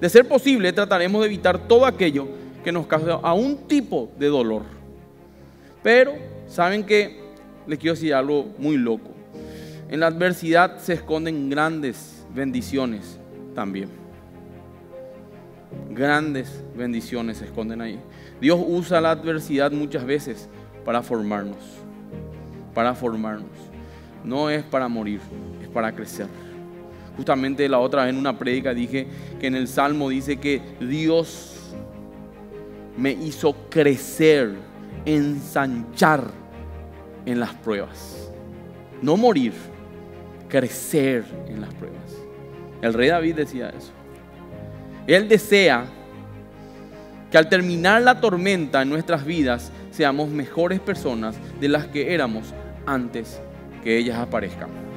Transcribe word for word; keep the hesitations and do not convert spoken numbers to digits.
De ser posible, trataremos de evitar todo aquello que nos cause algún tipo de dolor. Pero, ¿saben qué? Les quiero decir algo muy loco. En la adversidad se esconden grandes bendiciones también. Grandes bendiciones se esconden ahí. Dios usa la adversidad muchas veces para formarnos. Para formarnos. No es para morir, es para crecer. Justamente la otra vez en una prédica dije que en el Salmo dice que Dios me hizo crecer, ensanchar en las pruebas. No morir, crecer en las pruebas. El rey David decía eso. Él desea que al terminar la tormenta en nuestras vidas seamos mejores personas de las que éramos antes que ellas aparezcan.